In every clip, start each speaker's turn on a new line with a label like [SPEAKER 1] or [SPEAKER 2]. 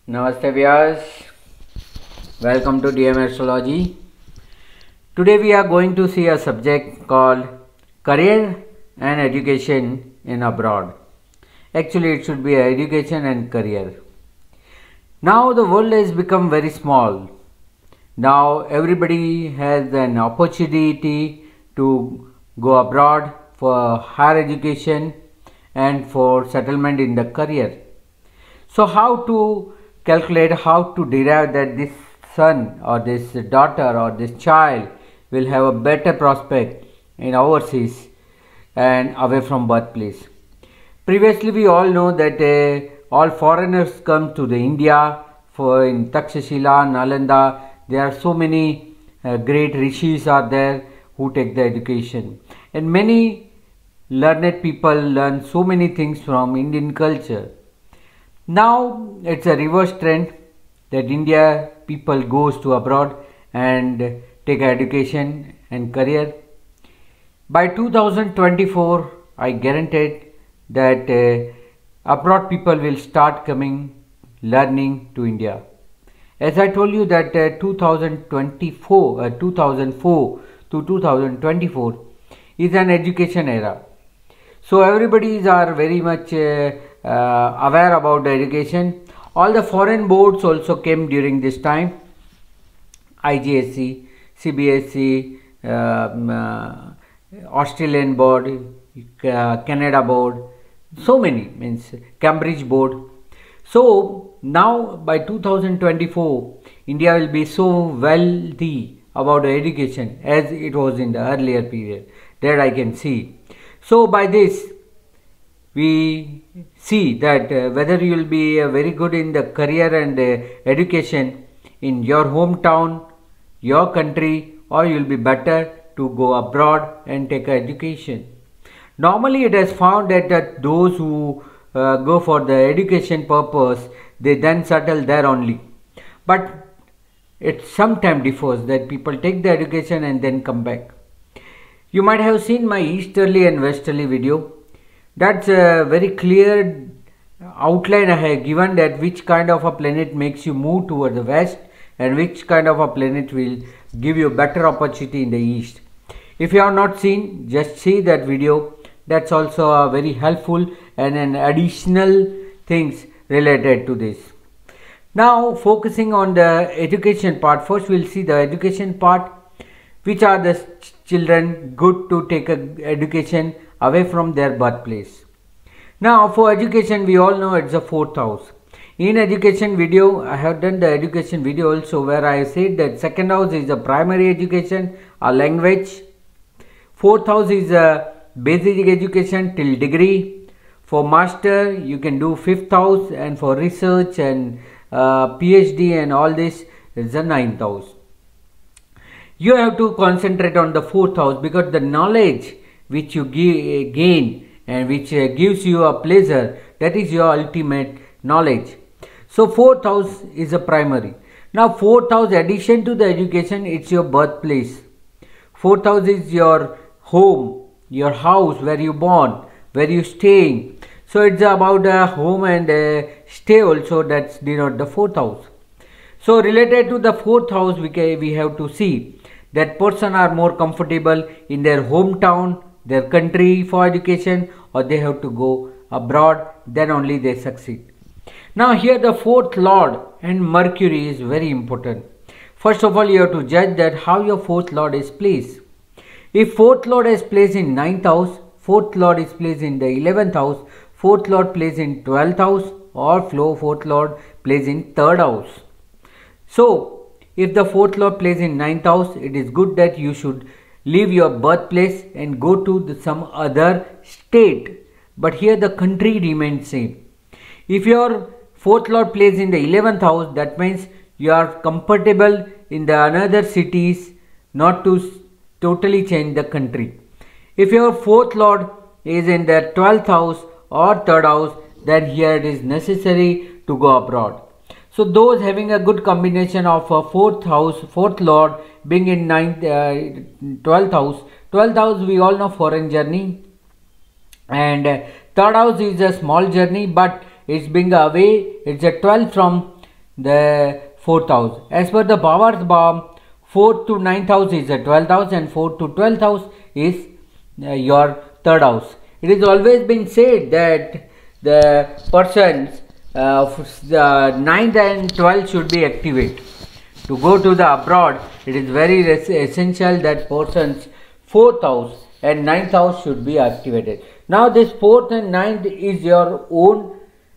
[SPEAKER 1] Namaste viewers, welcome to DM Astrology. Today we are going to see a subject called career and education in abroad. Actually it should be education and career. Now the world has become very small. Now everybody has an opportunity to go abroad for higher education and for settlement in the career. So how to calculate, how to derive that this son or this daughter or this child will have a better prospect in overseas and away from birthplace. Previously we all know that all foreigners come to the India for in Takshashila, Nalanda. There are so many great rishis are there who take the education, and many learned people learn so many things from Indian culture. Now it's a reverse trend that India people goes to abroad and take education and career. By 2024 I guaranteed that abroad people will start coming learning to India. As I told you that 2004 to 2024 is an education era. So everybody are very much aware about the education. All the foreign boards also came during this time. IGSC, CBSC, Australian board, Canada board, so many, means Cambridge board. So now by 2024 India will be so wealthy about the education as it was in the earlier period, that I can see. So by this we see that whether you will be very good in the career and education in your hometown, your country, or you will be better to go abroad and take education. Normally it has found that those who go for the education purpose, they then settle there only. But it sometimes differs that people take the education and then come back. You might have seen my easterly and westerly video. That's a very clear outline I have given, that which kind of a planet makes you move toward the west and which kind of a planet will give you better opportunity in the east. If you have not seen, just see that video. That's also a very helpful and an additional things related to this. Now focusing on the education part, first we'll see the education part. Which are the children good to take education away from their birthplace. Now for education we all know it's a 4th house. In education video I have done the education video also, where I said that 2nd house is a primary education, a language. 4th house is a basic education till degree. For master you can do 5th house, and for research and PhD and all this is the 9th house. You have to concentrate on the 4th house, because the knowledge which you gain and which gives you a pleasure, that is your ultimate knowledge. So 4th house is a primary. Now 4th house, addition to the education, it's your birthplace. 4th house is your home, your house where you born, where you staying. So it's about a home and stay also, that's denote the 4th house. So related to the 4th house we have to see that person are more comfortable in their hometown, their country for education, or they have to go abroad, then only they succeed. Now here the 4th lord and Mercury is very important. First of all you have to judge that how your 4th lord is placed. If 4th lord is placed in 9th house, 4th lord is placed in the 11th house, 4th lord placed in 12th house, or 4th lord placed in 3rd house. So if the 4th lord plays in 9th house, it is good that you should leave your birthplace and go to some other state. But here the country remains same. If your 4th lord plays in the 11th house, that means you are comfortable in the another cities, not to totally change the country. If your 4th lord is in the 12th house or 3rd house, then here it is necessary to go abroad. So those having a good combination of a 4th house, 4th lord being in 12th house. 12th house we all know foreign journey, and 3rd house is a small journey, but it's being away, it's a 12 from the 4th house. As per the Bhavarth Bhav, 4th to 9th house is the 12th house, and 4th to 12th house is your 3rd house. It is always been said that the persons the 9th and 12th should be activated. To go to the abroad, it is very essential that persons 4th house and 9th house should be activated. Now this 4th and 9th is your own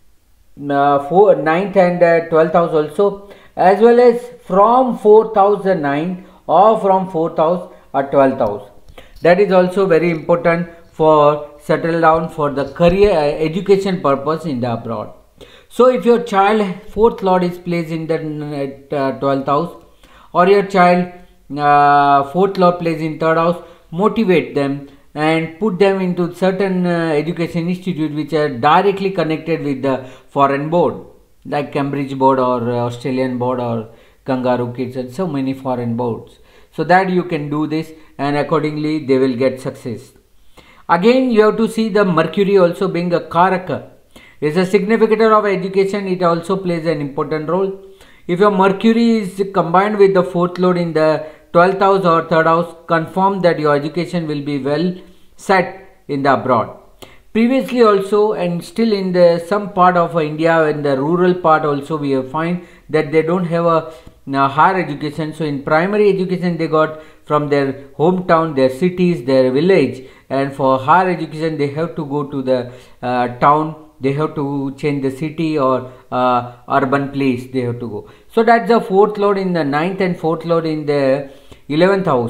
[SPEAKER 1] 9th and 12th house also, as well as from 4th house and 9th, or from 4th house or 12th house. That is also very important for settle down for the career education purpose in the abroad. So if your child 4th lord is placed in the 12th house, or your child 4th lord placed in 3rd house, motivate them and put them into certain education institute which are directly connected with the foreign board, like Cambridge board or Australian board or Kangaroo Kids and so many foreign boards. So that you can do this, and accordingly they will get success. Again, you have to see the Mercury also being a Karaka. Is a significator of education. It also plays an important role. If your Mercury is combined with the 4th lord in the 12th house or 3rd house, confirm that your education will be well set in the abroad. Previously also, and still in the some part of India, in the rural part also, we have find that they don't have a higher education. So in primary education they got from their hometown, their cities, their village, and for higher education they have to go to the town. They have to change the city or urban place they have to go. So that's the 4th lord in the 9th and 4th lord in the 11th house.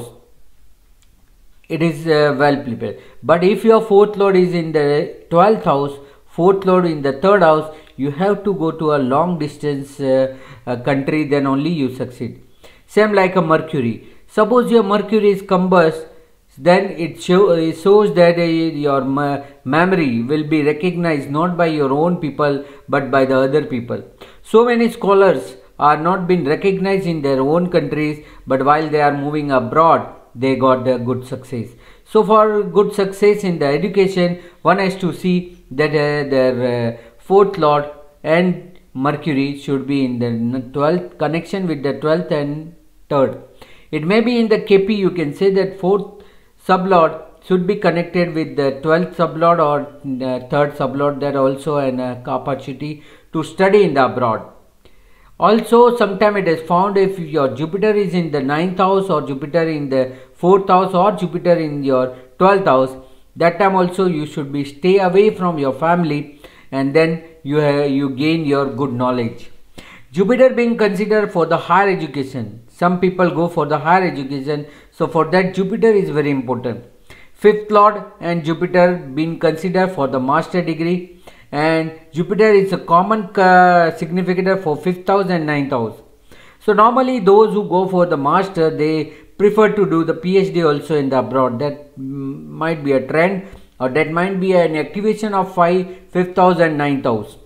[SPEAKER 1] It is well prepared. But if your 4th lord is in the 12th house, 4th lord in the 3rd house, you have to go to a long distance country, then only you succeed. Same like a Mercury. Suppose your Mercury is combust, then it shows that your memory will be recognized not by your own people but by the other people. So many scholars are not been recognized in their own countries, but while they are moving abroad they got good success. So for good success in the education, one has to see that their 4th lord and Mercury should be in the 12th connection with the 12th and 3rd. It may be in the KP, you can say that 4th sublord should be connected with the 12th sublord or 3rd sublord. That also an opportunity to study in the abroad. Also, sometimes it is found if your Jupiter is in the 9th house or Jupiter in the 4th house or Jupiter in your 12th house, that time also you should be stay away from your family, and then you gain your good knowledge. Jupiter being considered for the higher education. Some people go for the higher education, so for that Jupiter is very important. 5th lord and Jupiter being considered for the master degree, and Jupiter is a common significator for 5th house and 9th house. So normally those who go for the master, they prefer to do the PhD also in the abroad. That might be a trend, or that might be an activation of 5th house and 9th house.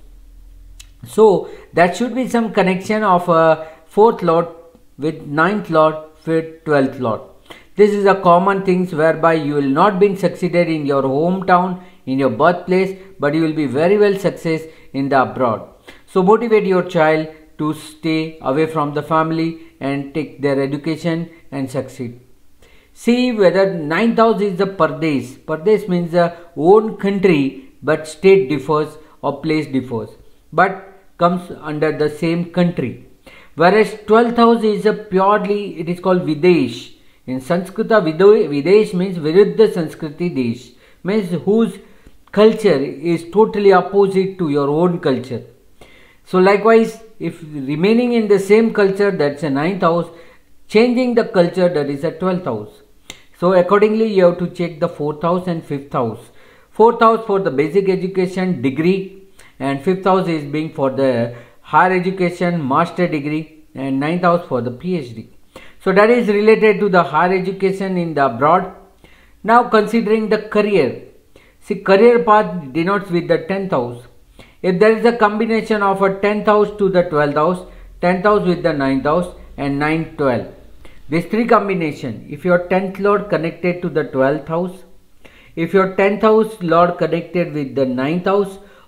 [SPEAKER 1] So that should be some connection of 4th lord with 9th lord with 12th lord. This is a common things whereby you will not be succeeded in your hometown, in your birthplace, but you will be very well success in the abroad. So motivate your child to stay away from the family and take their education and succeed. See whether 9th house is the Pardesh. Pardesh means the own country, but state differs or place differs, but comes under the same country. Whereas 12th house is a purely, it is called Videsh. In Sanskrita, Videsh means Viruddha Sanskriti Desh, means whose culture is totally opposite to your own culture. So likewise, if remaining in the same culture, that's a 9th house, changing the culture, that is a 12th house. So accordingly, you have to check the 4th house and 5th house. 4th house for the basic education degree, and 5th house is being for the higher education master degree, and 9th house for the PhD. So that is related to the higher education in the abroad. Now considering the career. See, career path denotes with the 10th house. If there is a combination of a 10th house to the 12th house, 10th house with the 9th house, and 9, 12. These three combination, if your 10th lord connected to the 12th house, if your 10th house lord connected with the 9th house,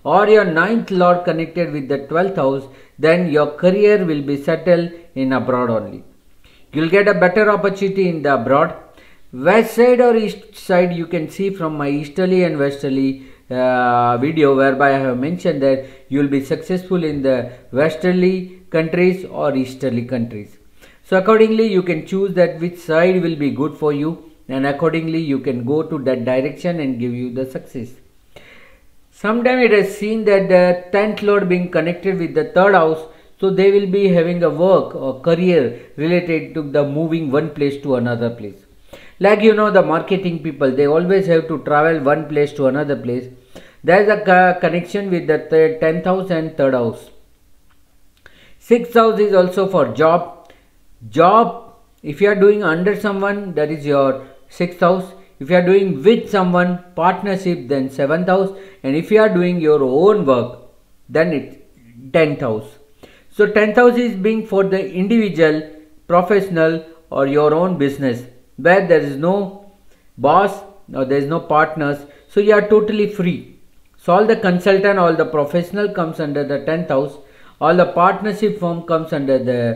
[SPEAKER 1] or your ninth lord connected with the 12th house, then your career will be settled in abroad only. You'll get a better opportunity in the abroad. West side or east side, you can see from my easterly and westerly video, whereby I have mentioned that you will be successful in the westerly countries or easterly countries. So accordingly you can choose that which side will be good for you, and accordingly you can go to that direction and give you the success. Sometimes it is seen that the 10th lord being connected with the 3rd house, so they will be having a work or career related to the moving one place to another place. Like the marketing people, they always have to travel one place to another place. There is a connection with the 10th house and 3rd house. 6th house is also for job. Job, if you are doing under someone, that is your 6th house. If you are doing with someone, partnership, then 7th house. And if you are doing your own work, then it's 10th house. So 10th house is being for the individual, professional or your own business, where there is no boss or there is no partners. So you are totally free. So all the consultant, all the professional comes under the 10th house. All the partnership firm comes under the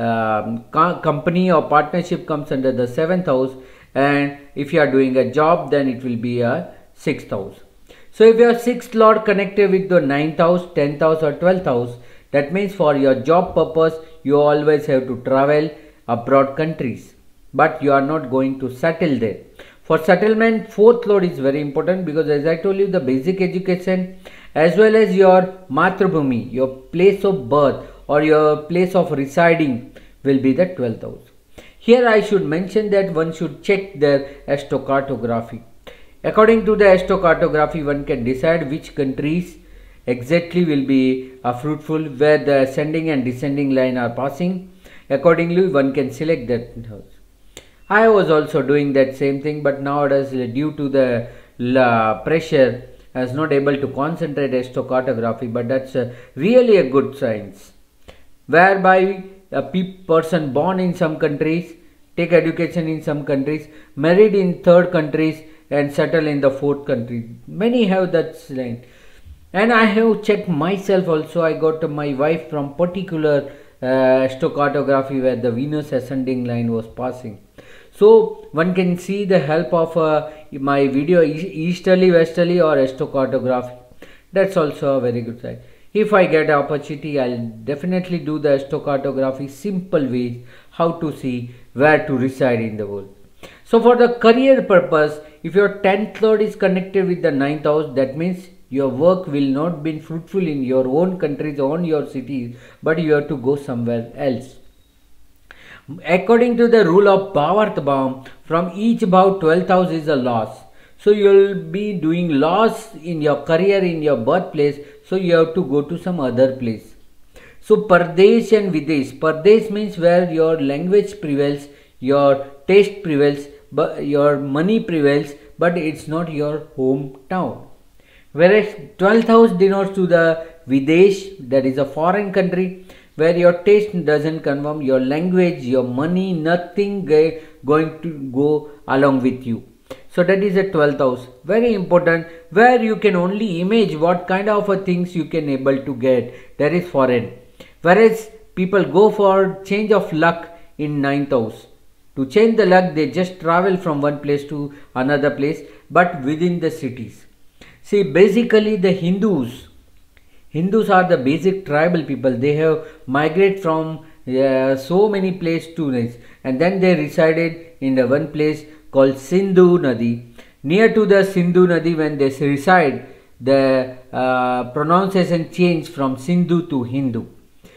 [SPEAKER 1] company or partnership comes under the 7th house. And if you are doing a job, then it will be a 6th house. So if your 6th lord connected with the 9th house, 10th house or 12th house, that means for your job purpose, you always have to travel abroad countries, but you are not going to settle there. For settlement, 4th lord is very important, because as I told you, the basic education as well as your matrabhumi, your place of birth or your place of residing, will be the 12th house. Here I should mention that one should check their astrocartography. According to the astrocartography, one can decide which countries exactly will be fruitful, where the ascending and descending line are passing. Accordingly, one can select that house. I was also doing that same thing, but nowadays due to the pressure, I was not able to concentrate astrocartography, but that's really a good science, whereby a person born in some countries, take education in some countries, married in 3rd countries and settle in the 4th country. Many have that line. And I have checked myself also. I got my wife from particular astrocartography where the Venus ascending line was passing. So one can see the help of my video, easterly, westerly or astrocartography. That's also a very good side. If I get an opportunity, I'll definitely do the astrocartography, simple ways how to see where to reside in the world. So for the career purpose, if your 10th lord is connected with the 9th house, that means your work will not be fruitful in your own countries, own your cities, but you have to go somewhere else. According to the rule of Bhavarthabam, from each bhav 12th house is a loss. So you will be doing loss in your career in your birthplace, so you have to go to some other place. So Pardesh and Videsh. Pardesh means where your language prevails, your taste prevails, but your money prevails, but it's not your hometown. Whereas 12th house denotes to the Videsh, that is a foreign country, where your taste doesn't conform, your language, your money, nothing going to go along with you. So that is a 12th house, very important, where you can only imagine what kind of things you can able to get, that is foreign. Whereas people go for change of luck in 9th house. To change the luck, they just travel from one place to another place, but within the cities. See, basically the Hindus are the basic tribal people. They have migrated from so many places to this, and then they resided in the one place called Sindhu Nadi. Near to the Sindhu Nadi, when they reside, the pronunciation changed from Sindhu to Hindu.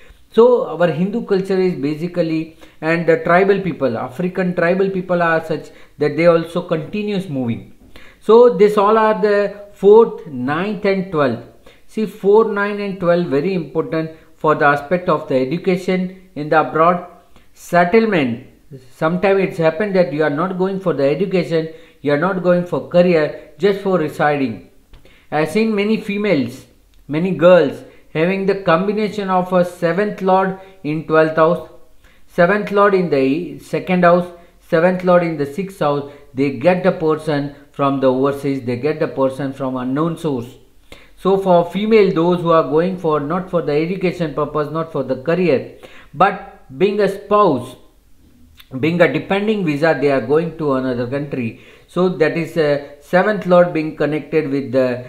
[SPEAKER 1] So our Hindu culture is basically, and the tribal people, African tribal people are such that they also continues moving. So this all are the 4th, 9th and 12th. See, 4, 9 and 12 very important for the aspect of the education in the abroad. Settlement, sometimes it's happened that you are not going for the education, you are not going for career, just for residing. I have seen many females, many girls having the combination of a 7th lord in 12th house, 7th lord in the 2nd house, 7th lord in the 6th house. They get the person from the overseas, they get the person from unknown source. So for female, those who are going for not for the education purpose, not for the career, but being a spouse, being a depending visa, they are going to another country. So that is seventh lord being connected with the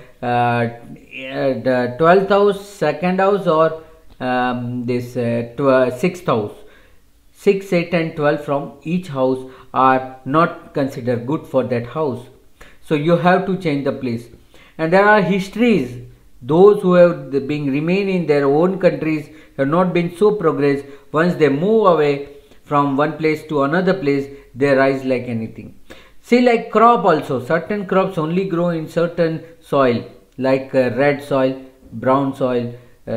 [SPEAKER 1] 12th house, second house, or this sixth house. 6, 8 and 12 from each house are not considered good for that house. So you have to change the place. And there are histories, those who have been remain in their own countries have not been so progressed. Once they move away from one place to another place, they rise like anything. See, like crop also, certain crops only grow in certain soil, like red soil, brown soil,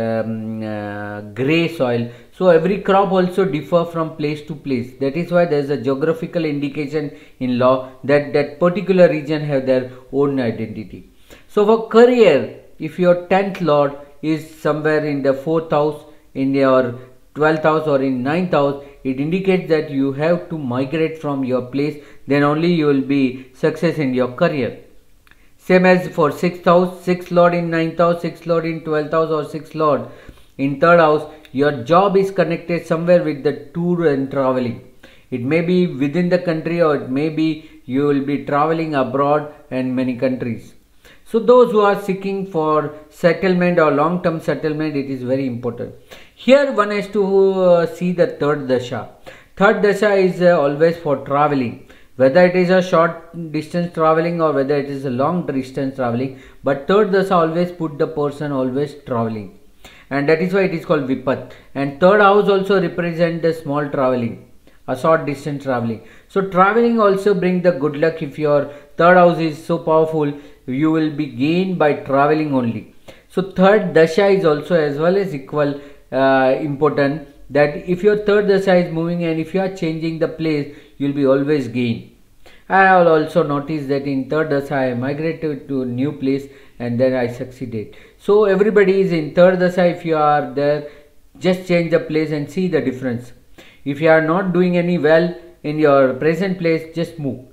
[SPEAKER 1] grey soil. So every crop also differ from place to place. That is why there is a geographical indication in law that that particular region have their own identity. So for career, if your 10th lord is somewhere in the 4th house, in your 12th house, or in 9th house, it indicates that you have to migrate from your place, then only you will be success in your career. Same as for 6th house, 6th lord in 9th house, 6th lord in 12th house, or 6th lord in 3rd house, your job is connected somewhere with the tour and traveling. It may be within the country, or it may be you will be traveling abroad and many countries. So those who are seeking for settlement or long-term settlement, it is very important. Here one has to see the third dasha. Third dasha is always for traveling, whether it is a short distance traveling or whether it is a long distance traveling, but third dasha always put the person always traveling, and that is why it is called vipat. And third house also represent the small traveling, a short distance traveling. So traveling also bring the good luck. If your third house is so powerful, you will be gained by traveling only. So third dasha is also as well as equal important, that if your third dasha is moving and if you are changing the place, you will be always gain. I have also noticed that in third dasha I migrated to a new place and then I succeeded. So everybody is in third dasha. If you are there, just change the place and see the difference. If you are not doing any well in your present place, just move.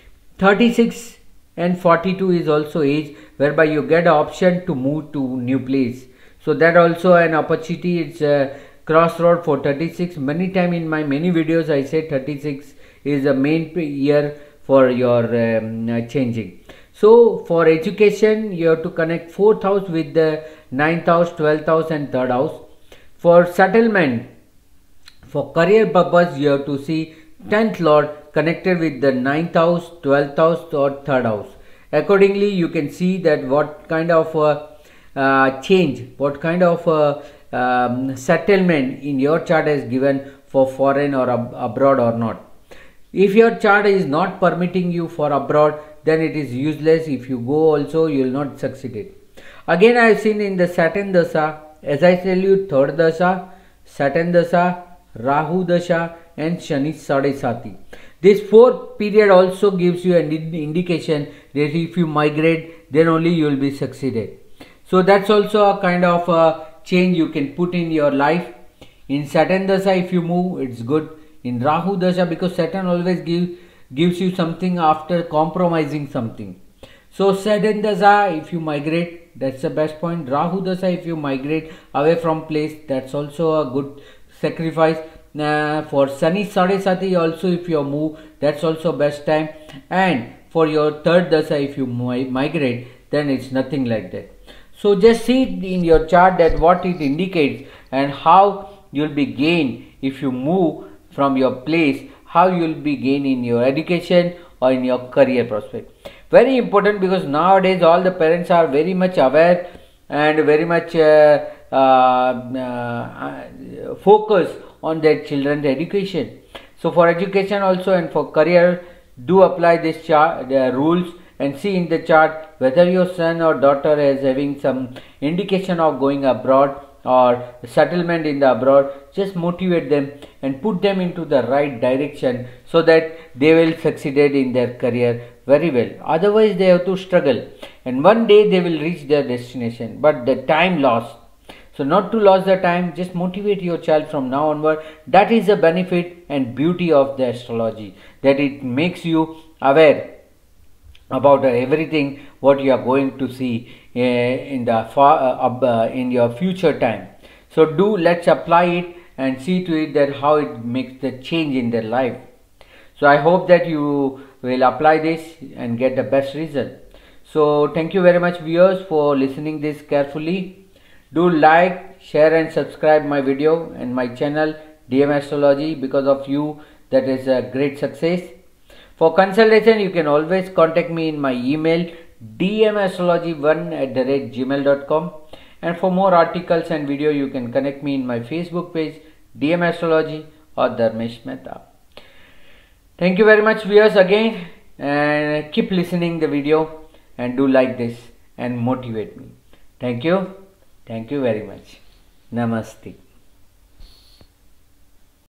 [SPEAKER 1] 36 and 42 is also age whereby you get an option to move to new place. So that also an opportunity. It's a crossroad for 36. Many time in my many videos I say 36 is the main year for your changing. So for education, you have to connect 4th house with the 9th house, 12th house and 3rd house. For settlement, for career purpose, you have to see 10th lord connected with the 9th house, 12th house or 3rd house. Accordingly, you can see that what kind of change, what kind of settlement in your chart is given for foreign or abroad or not. If your chart is not permitting you for abroad, then it is useless. If you go also, you will not succeed. Again, I have seen in the Saturn dasha, as I tell you, third dasha, Saturn dasha, Rahu dasha and Shani Sadesati. This 4th period also gives you an indication that if you migrate, then only you will be succeeded. So that's also a kind of a change you can put in your life. In Saturn dasha, if you move, it's good. In Rahu dasha, because Saturn always gives you something after compromising something. So Saturn dasha, if you migrate, that's the best point. Rahu dasha, if you migrate away from place, that's also a good sacrifice. For Shani Sadesati also, if you move, that's also best time. And for your third dasha, if you migrate, then it's nothing like that. So just see in your chart that what it indicates and how you'll be gained if you move from your place, how you will be gained in your education or in your career prospect. Very important, because nowadays all the parents are very much aware and very much focused on their children's education. So for education also and for career, do apply this chart, the rules, and see in the chart whether your son or daughter is having some indication of going abroad or settlement in the abroad. Just motivate them and put them into the right direction so that they will succeed in their career very well. Otherwise they have to struggle, and one day they will reach their destination, but the time lost. So not to lose the time, just motivate your child from now onward. That is the benefit and beauty of the astrology, that it makes you aware about everything what you are going to see in the in your future time. So let's apply it and see to it that how it makes the change in their life. So I hope that you will apply this and get the best result. So thank you very much viewers for listening this carefully. Do like, share and subscribe my video and my channel DM Astrology. Because of you, that is a great success. For consultation, you can always contact me in my email dmastrology1@gmail.com, and for more articles and video you can connect me in my Facebook page DM Astrology or Dharmesh Mehta. Thank you very much viewers again, and keep listening the video and do like this and motivate me. Thank you very much. Namaste.